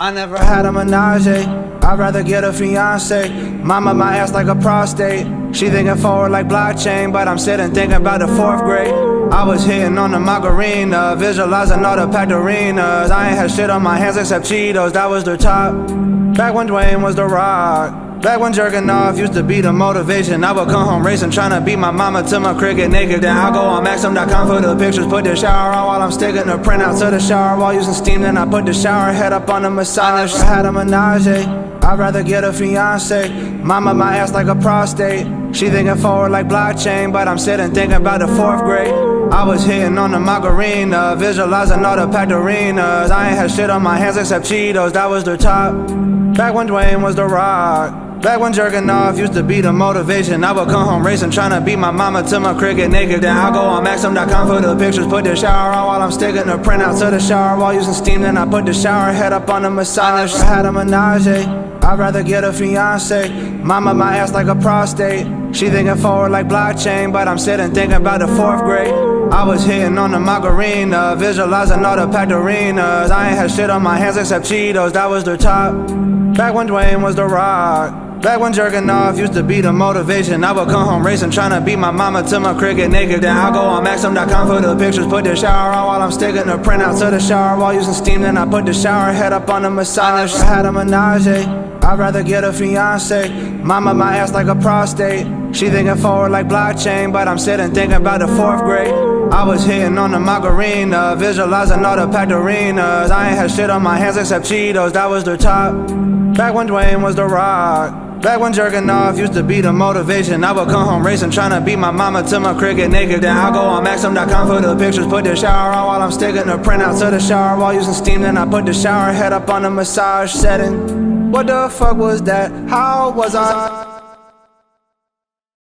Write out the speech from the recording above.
I never had a menage, I'd rather get a fiance. Mama my ass like a prostate, she thinking forward like blockchain, but I'm sitting thinking about the 4th grade. I was hitting on the Macarena, visualizing all the packed arenas. I ain't had shit on my hands except Cheetos, that was the top. Back when Dwayne was the Rock, back when jerking off used to be the motivation. I would come home racing, tryna beat my mama to my cricket naked. Then I go on Maxim.com for the pictures, put the shower on while I'm sticking the printout to the shower wall using Steam. Then I put the shower head up on the massage. I had a menage, I'd rather get a fiance. Mama my ass like a prostate, she thinking forward like blockchain, but I'm sitting thinking about the 4th grade. I was hitting on the Macarena, visualizing all the packed arenas. I ain't had shit on my hands except Cheetos, that was the top. Back when Dwayne was the Rock, back when jerking off used to be the motivation. I would come home racing, tryna beat my mama to my cricket naked. Then I go on Maxim.com for the pictures, put the shower on while I'm sticking the printout to the shower wall using Steam. Then I put the shower head up on the massage. I had a menage, I'd rather get a fiance. Mama my ass like a prostate, she thinking forward like blockchain, but I'm sitting thinking about the 4th grade. I was hitting on the Macarena, visualizing all the packed arenas. I ain't had shit on my hands except Cheetos, that was the top. Back when Dwayne was the Rock, back when jerking off used to be the motivation. I would come home racing, tryna beat my mama to my cricket naked. Then I go on Maxim.com for the pictures, put the shower on while I'm sticking the printout to the shower wall using Steam. Then I put the shower head up on the massage. I had a menage, I'd rather get a fiance. Mama my ass like a prostate, she thinking forward like blockchain, but I'm sitting thinking about the 4th grade. I was hitting on the Macarena, visualizing all the packed arenas. I ain't had shit on my hands except Cheetos, that was the top. Back when Dwayne was the Rock, back when jerking off used to be the motivation. I would come home racing, tryna beat my mama to my cricket naked. Then I go on Maxim.com for the pictures, put the shower on while I'm sticking the printout to the shower wall using Steam. Then I put the shower head up on the massage setting. What the fuck was that? How was I?